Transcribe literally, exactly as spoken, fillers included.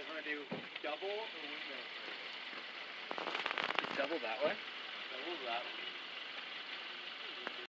guys want to do double or windmill first? It's double that way? Double that way.